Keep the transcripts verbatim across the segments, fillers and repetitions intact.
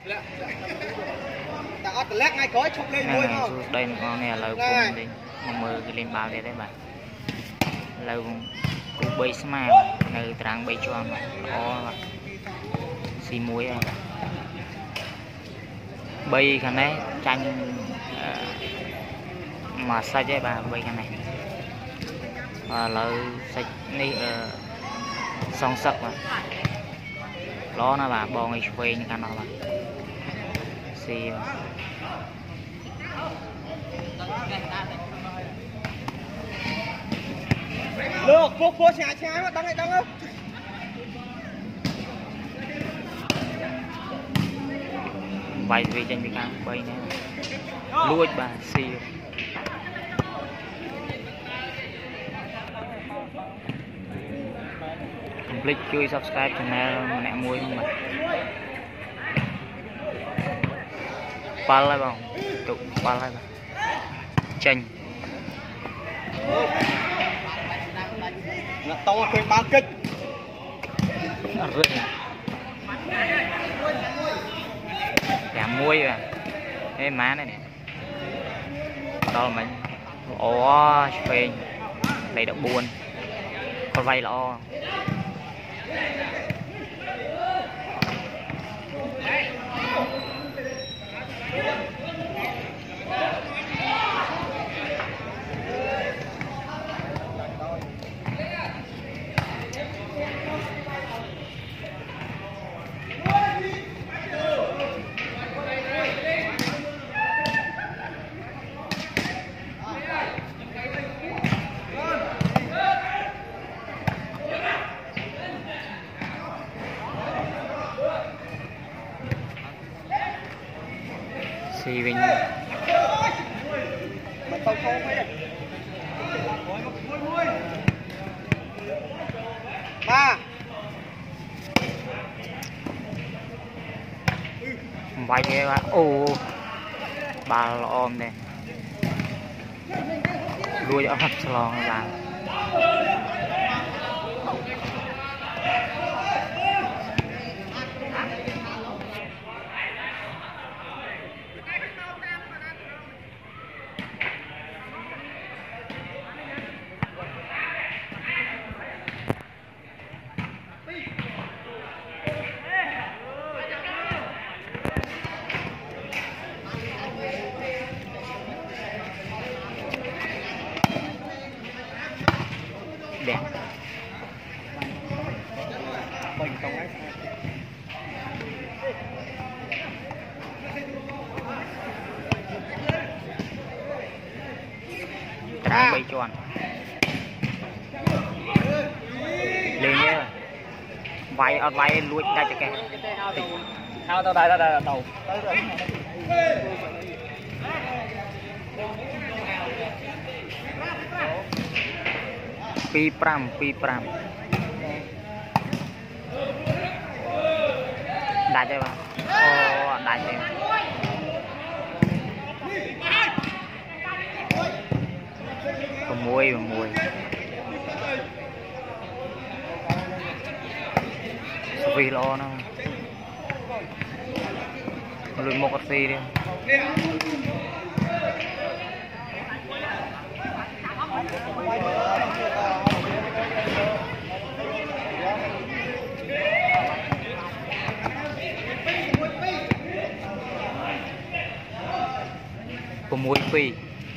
đây con này là cùng đi mơ cái lên bao đây đấy bạn lâu cũng bay smile nơi trang bay cho mà có xì muối bay cái này tranh mà sai chứ bà bay cái này và là sạch đi song sắc mà đó là bà bò ngay quay như cái nào mà xì được phố phố nhà trái mà đăng này đăng không vài vì tranh bị căng bay nè lùi bà xì click chui subscribe channel mẹ muối không bạn ba lại bằng tụ ba lại bằng chanh là to khuyên bán kích giảm muối à cái má này nè đó là mình ồ phê lấy đậu buồn con vay lo xì bình ba vay thế bạn ô bà là ôm đây đuôi ở hấp salon bà đẹp trang bay tròn lên nhé vay ở vay lùi ra cho kẻ thao tao đây tao đây là đầu pi pram pi pram đại chơi bạn ô đại chơi có muối và muối vì lo nó lùi một cà phê đi có muối phi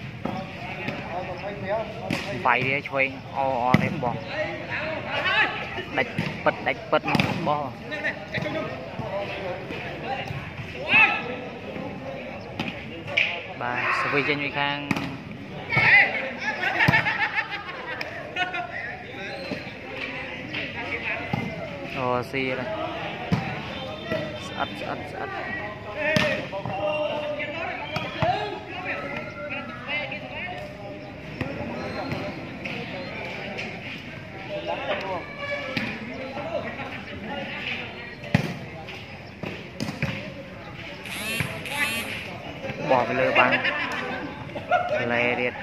vay đi chơi o o đến bò đạch bật đạch bật bò bà sẽ về trên khang ồ xì đây sạch sạch sạch bỏ về lơ băng lê điệt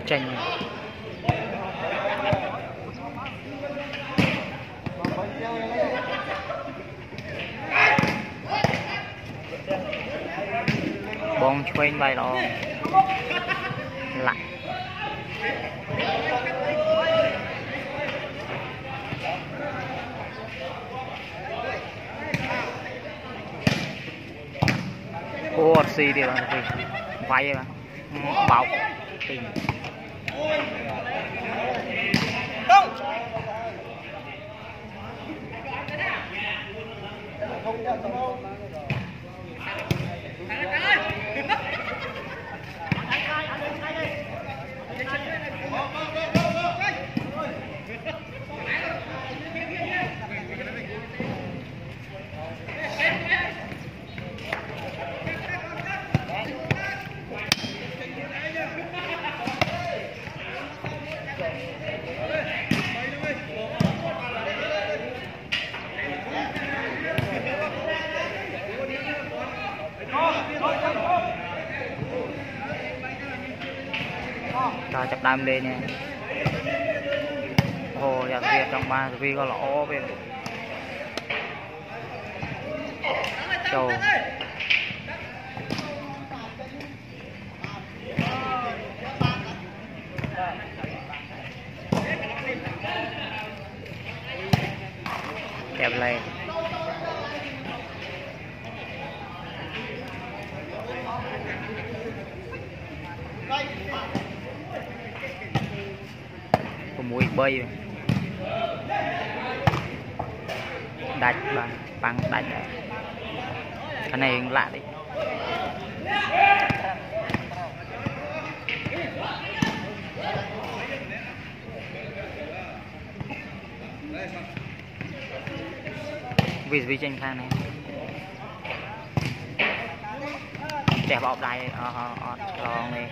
chanh bóng quên bay đó lại ô xì đi bạn vay mà bảo tình ta chập đam lên nha hồ giặc việt trong ba vì có lỗ bên châu kẹp lên mũi bơi đạch bằng bằng đạch cái này lạ đi vì vì tranh khang này đẹp bọc đây ờ ờ ờ lon này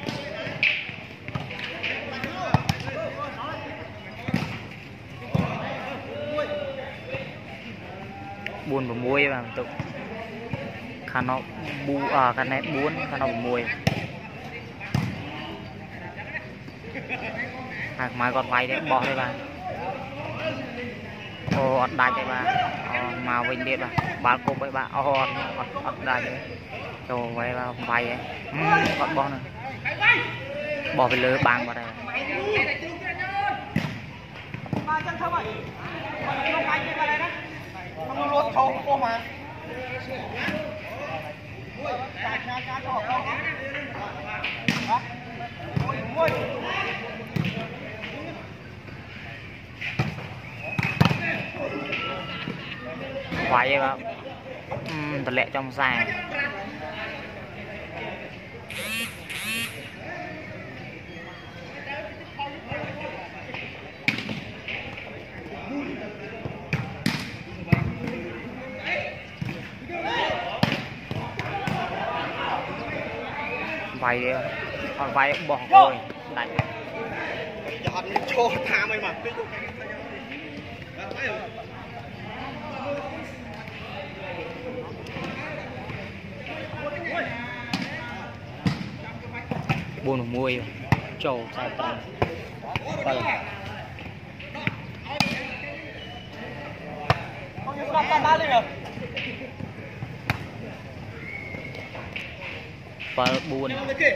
buồn và muối và tự khăn nó bu à khăn này buồn khăn nó muối à, mai còn vay đấy bỏ đây bà ô ọt đạch đây bà màu vinh điệp bà bà cùng với bà ô ọt ọt đạch đấy cho vậy bà vay ấy ọt bỏ nữa bỏ về lưới băng vào đây không lột thầu cô mà vậy mà uhm, thật lệ trong sàn vay còn vay bỏ rồi đánh giọt cho tha mày mà buồn mùi trầu sao tao vâng và buồn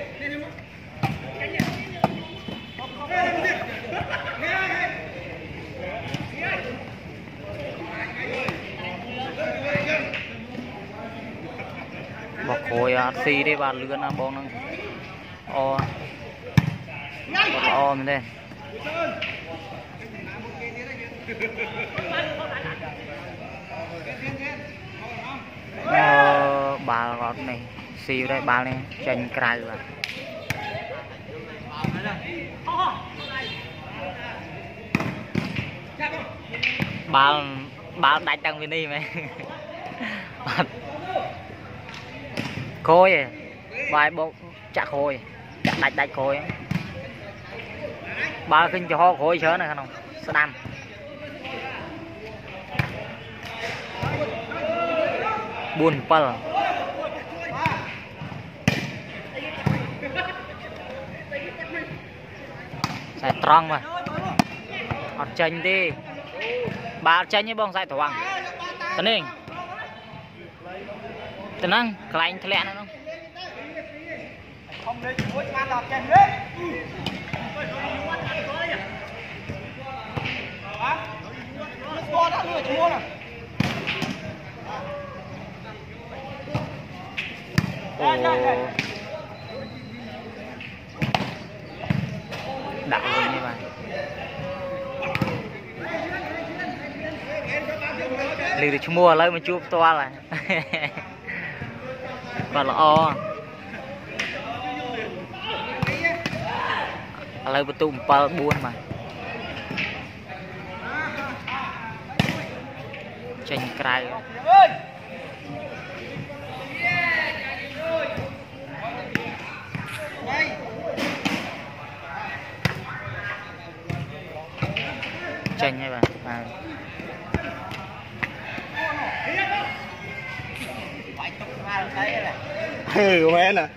bọc khối xì đây bà lươn bông nó o o mình đây ờ, bà gọt này xì đây bà này chanh cài rồi bà bà đánh tăng bên đi mày khôi vài bộ chặt khôi chặt đánh đánh khôi bà kinh cho họ khôi chớ này không sao đam buồn pal sai trăng mà ọt chanh đi ba chanh như bông sai thổ hoàng tấn hình tấn năng cái anh lẹ nữa không không lên chuối mà đọt chèn lên con đã lừa chúa nè đạo luôn như vậy lì được mua lấy mà chụp to là còn là o lấy một tụm pa buôn mà tranh cày tranh hay bạn à. Ừ, mẹ nè.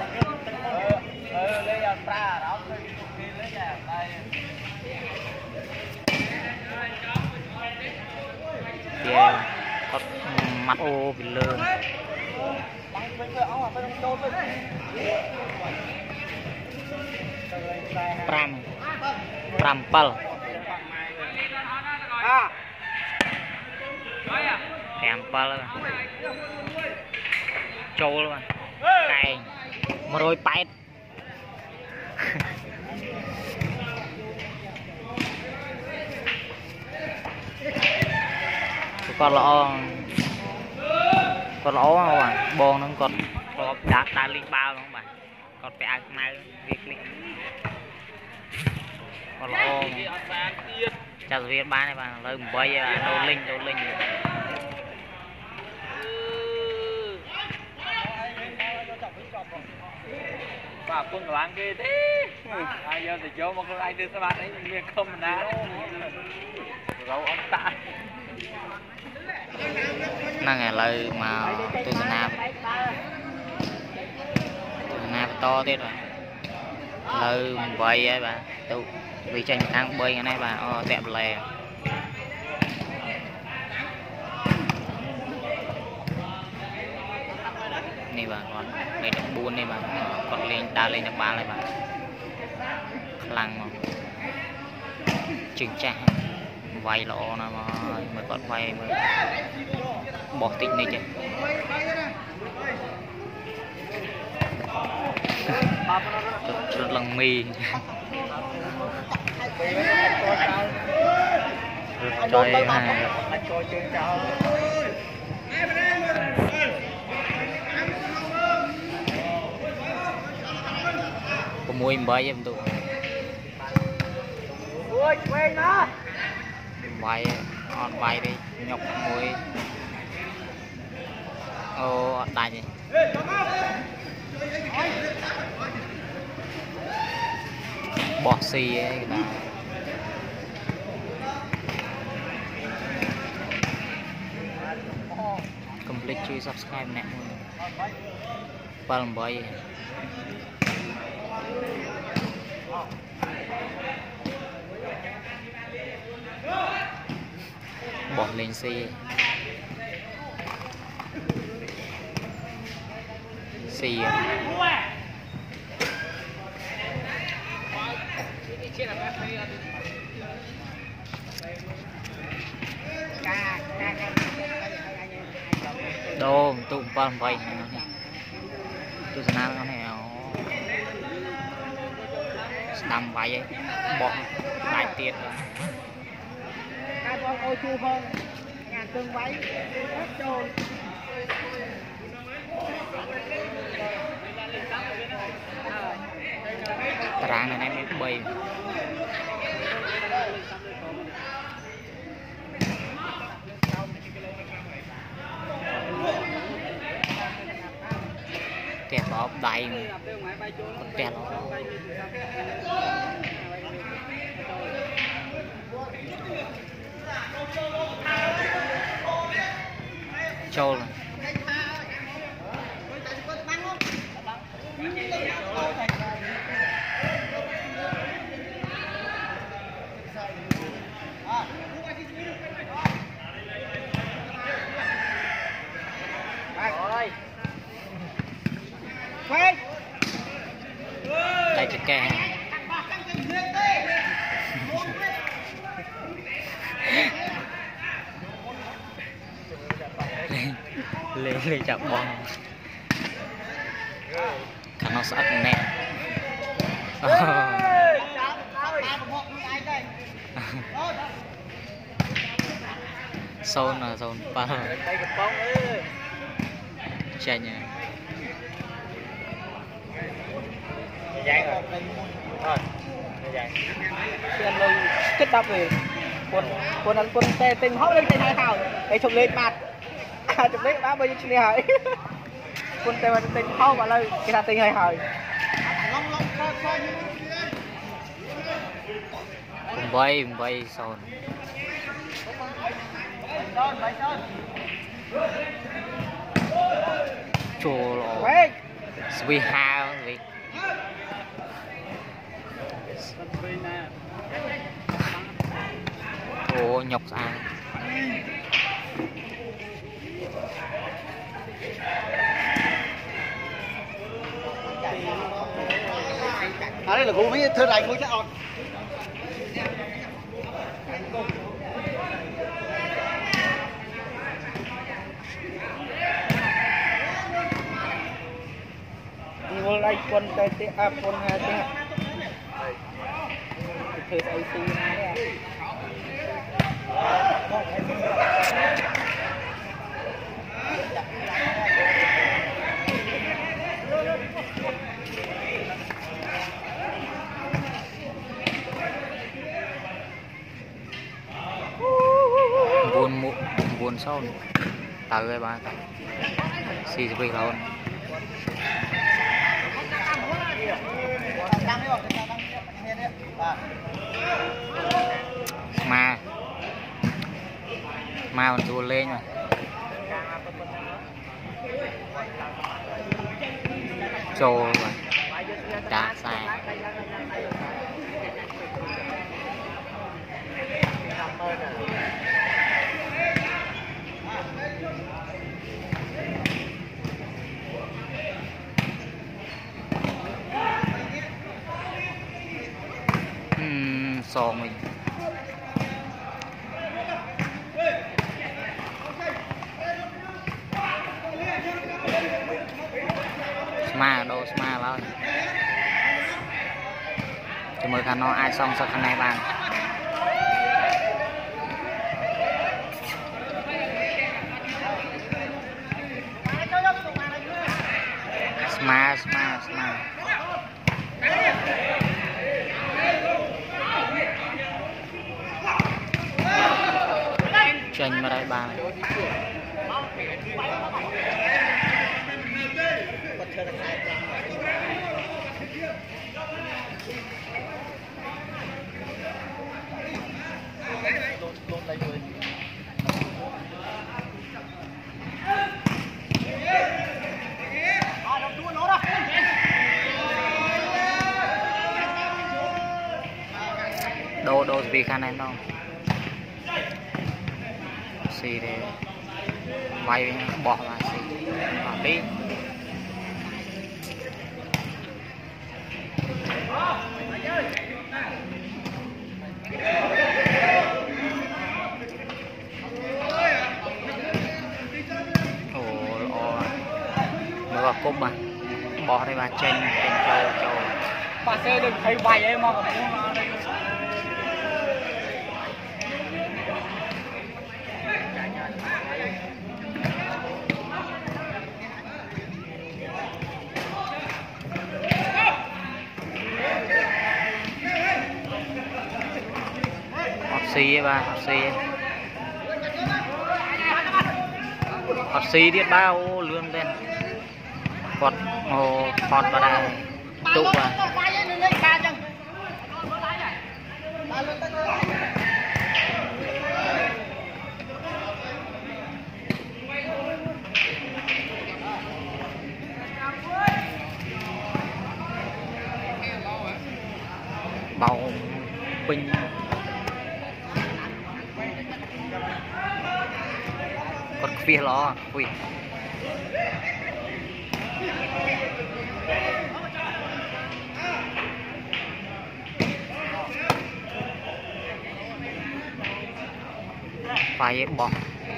Yeah, có mặt ô bị lơ. Pram, pram pal. Pram pal. Trâu luôn. Này, một đôi pet. Con lọ con lọ không à bòn nó còn có đá đá linh bao không bạn còn phải ăn mai việc linh con lọ chào việt ba này bạn lấy một bay đồ linh đồ linh và quân loạn kia thế ai giờ thì chỗ một ai đưa các bạn ấy miền không đá lâu ông ta năng là lời mà tôi sẽ nạp tôi sẽ nạp to thế rồi lời bơi ấy bà tôi vì tranh thang bơi cái này bà ô đẹp lè này bà còn đây là buôn này bà còn lên đá lên ba này bà lăng mà chừng cha vay lỗ nó mà mới còn vay mới bỏ tích này chứ rất lần mì rất trời ha có mùi bơi em tụ bay on bay đi nhọc mùi ô đại gì bỏ xì ấy người ta complete chưa subscribe nè ba lần bơi bỏ lên xì xì đồ tụm ba vậy tôi sẽ làm cái này đâm vậy bỏ đại tiệt hai con ôi chu hơn ngàn tương váy hết trơn tráng này em bay kẹt đó đầy con kẹt đó trâu rồi chạy cho kè lên lên chạm bom khả năng sát nè Sơn là Sơn ba chạy nha dán rồi thôi dán tiền lâu kết đắp về quân quân ăn quân tê tình hóp lên tê hai hào để chụp lên mặt chụp lên đã bao nhiêu chuyện này quân tê mà tình hóp vào lên cái là tình hai hào cùng bay cùng bay Sơn chua lọ sweet house vậy ồ nhọc sao ở đây là cô biết thưa này cô chắc on vô đây quân tê tê à quân hai tê thử ai xê này buồn muộn buồn sâu tao ơi ba tao xì xì luôn mà mà còn chua lên mà trồ mà đã sai uhm, so mình Sma đâu Sma bao cho mời khán nó ai xong sao khán này bạn Sma Sma Sma tranh mà đây ba đồ đồ vì khả này không xì để vay bỏ là xì bỏ đi ồ ồ mới vào cúp mà bỏ đây mà trên trên châu châu bà xe đừng thấy vay em mà xì ba học xì học xì biết bao lươn lên quật hồ quật vào đây tụ à bầu pin còn phía lo quỳ phải bỏ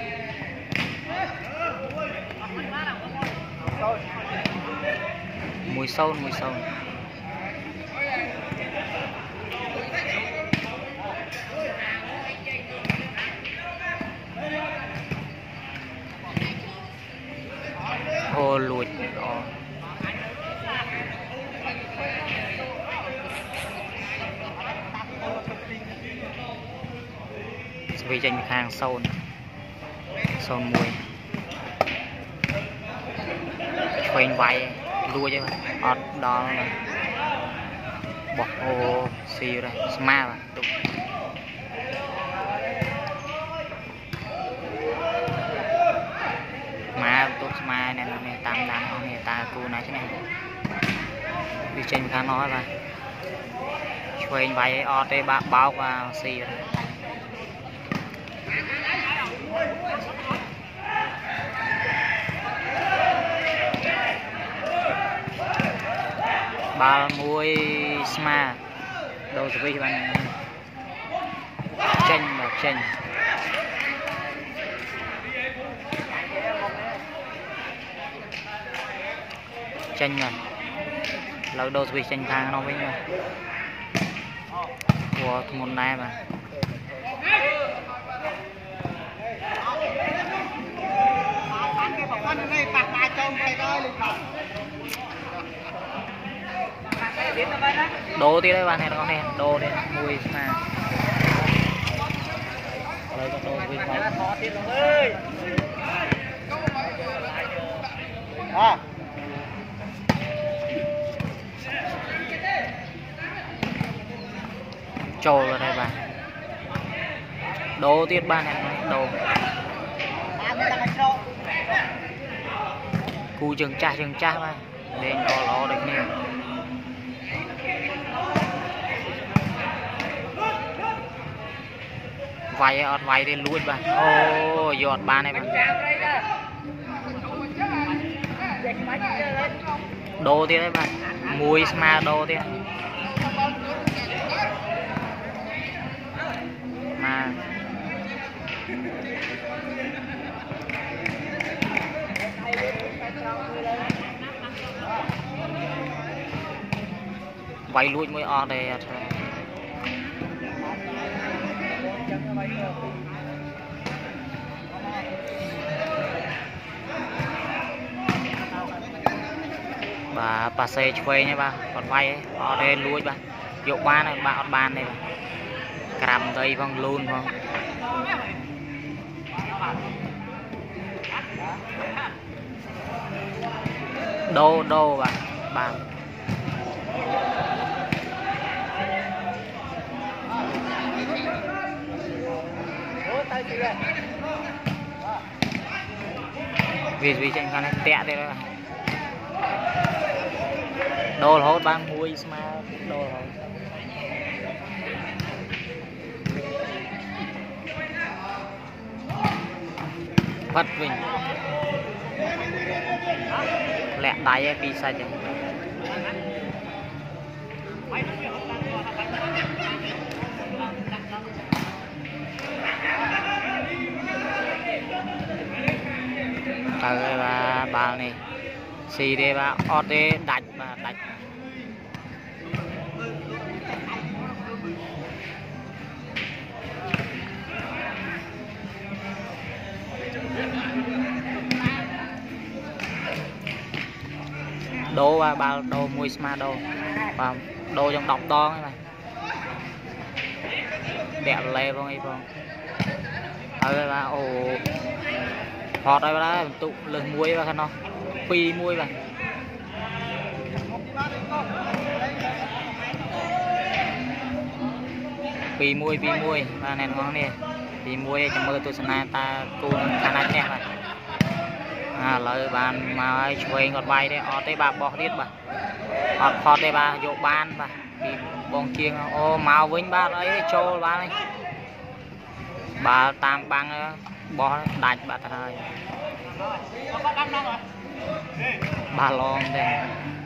mùi sâu mùi sâu ô lùi đó vì tranh khang sâu sâu mùi quên vay đua chứ ọt đó là bỏ ô xì đây ma mà đúng ma tốt ma này là này tam đàn này ta cô này chứ này vì tranh khang nói và quên vay ọt đây bác báo vào xì rồi ba muối sma đâu rồi các bạn chanh và chanh chanh mà lâu đâu rồi chanh thang nó với nhau của một nay mà đồ tí đấy bạn này con này đồ đây mùi mà lấy con đồ với à trâu vào đây bạn đồ tiết bạn này đồ cù chừng cha chừng cha mà nên đó lo được nhiều vay ọt vay thì lùi bạn ô giọt ba này bạn đồ thì đấy bạn mùi mà đồ thì mà vay lùi mới ọt đây bà bà xe chơi nha ba còn vay ở đây lùi ba dụ ba này ba ọt bàn này cầm đây vâng luôn vâng đô đô bà bà vì vì trên con này tẹt đây đó đồ hốt ba muối mà đồ hốt vắt mình lẹ đáy pizza chứ tới ba bao này xì đây ba ọt đây đạch mà đạch đô ba bao đô mùi sma đô và đô trong đọc đo này đẹp lê không ấy không ở ba ồ hot đây đó tụ lần muối và nó phi muối và phi muối phi muối và này ngon nè phi muối trong mơ tôi xem ta cô khả năng nhẹ này à lời bàn mà chơi ngọt bay đấy ở đây bà bỏ tiết bà ở hot đây bà dụ ban bà thì bông chiên ô màu vinh ba đấy trâu ba này bà tam băng bỏ đạch bà thời bà lon đây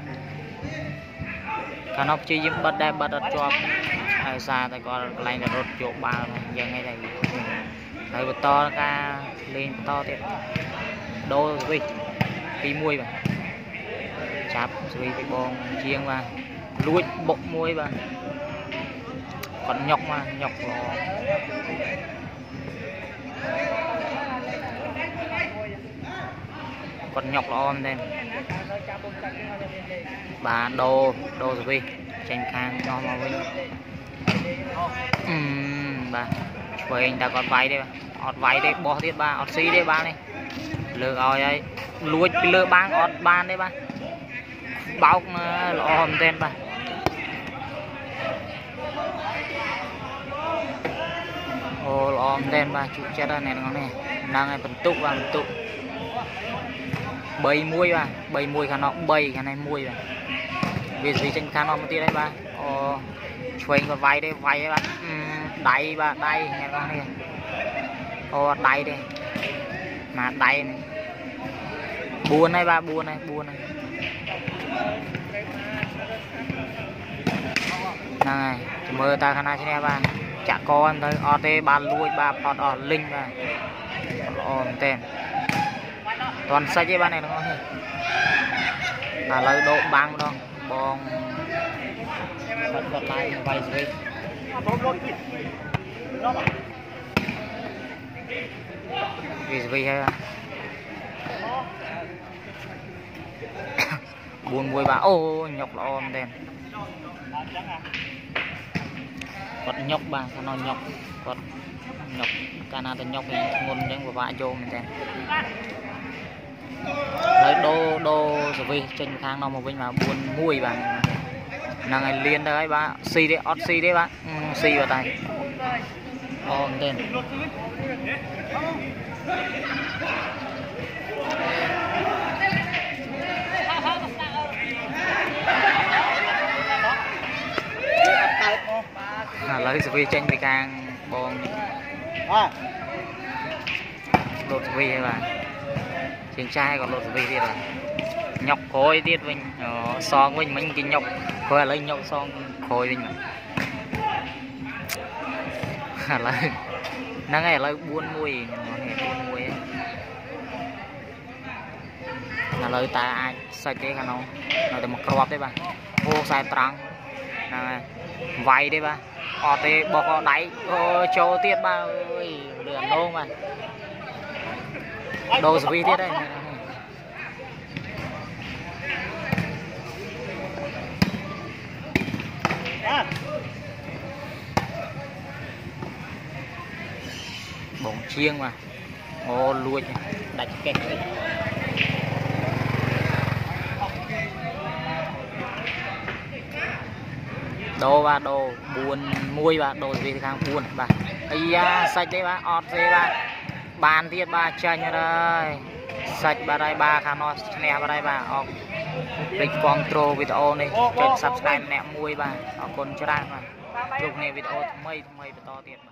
cả nó chỉ giúp bật đây bật cho ai xa tại còn lại là rốt chỗ bà dân ngay đây ហើយបន្តការលេងបន្តទៀតដូរស្វីពីមួយបាទចាប់ស្វីពីបងជាងបាទលួចបុកមួយបាទគាត់ញុកមកញុកល្អគាត់ញុកល្អមែនទេបាទដូរដូរស្វីចេញខាងនោះមកវិញអឺបាទឆ្វេងតែគាត់វាយទេអត់វាយទេបោះទៀតបាទអត់ស៊ីទេបាទនេះលើកឲ្យហើយលួចពីលើបាំងអត់បានទេបាទបោកល្អមែនទេបាទអូល្អមែនទេបាទជក់ចិត្តហើយអ្នកទាំងអស់នេះហ្នឹងហើយបន្ទុកបាទបន្ទុកបីមួយបាទបីមួយខាងនោះបីខាងនេះមួយបាទវាស៊ីចេញខាងនោះមកទៀតហើយបាទអូឆ្វេងគាត់វាយទេវាយហើយបាទដៃបាទដៃអ្នកទាំងអស់នេះអូដៃទេមកដៃនេះបួនហើយបាទបួនហើយបួនហើយហ្នឹងហើយមើលតើខាងណាឈ្នះបាទចាក់កemទៅអត់ទេបាទលួចបាទផត់អស់លីងបាទល្អមែនទេតន់សាច់ទេបាទអ្នកទាំងអស់នេះឥឡូវដូរបាំងម្ដងបងបាត់បាត់ឡាយវាយស្វីវាស្វីហើយបួនមួយបាទអូញុកល្អមែនទេគាត់ញុកបាទខាងនោះញុកគាត់ញុកកាលណាទៅញុកវិញធ្ងន់អញ្ចឹងពិបាកយកមែនទេហើយដូរដូរសវិសចេញខាងនោះមកវិញបាទបួនមួយបាទហ្នឹងហើយលៀនទៅហើយបាទស៊ីទេអត់ស៊ីទេបាទស៊ីបាទតែអូមែនទេឥឡូវសវីចេញពីខាងបងបាទលោតសវីហើយបាទជាងចាយក៏លោតសវីទៀតបាទញុកក្រោយទៀតវិញសងវិញមិញគេញុកក្រោយឥឡូវញុកសងក្រោយវិញបាទឥឡូវហ្នឹងហើយឥឡូវបួនមួយនេះបួនមួយឥឡូវតើអាចសាច់ទេខាងនោះនៅតែមកគ្រាប់ទេបាទអូខ្សែត្រង់ហ្នឹងហើយវាយទេបាទអត់ទេបោះក៏ដៃអូចូលទៀតបាទអើយលឿនឡងបាទដូរសវីទៀតហើយបងជាងបាទអូលួចដាច់កេះដូរបាទដូរបួនមួយបាទដូរស្វីខាងបួនបាទអាយ៉ាសាច់ទេបាទអត់ទេបាទបានទៀតបាទចាញ់ហើយសាច់បាទហើយបាទខាងនោះឈ្នះបាទហើយបាទអរពេចគាំទ្រវីដេអូនេះចុច Subscribe ម្នាក់មួយបាទអរគុណច្រើនបាទជួបគ្នាវីដេអូថ្មីថ្មីបន្តទៀត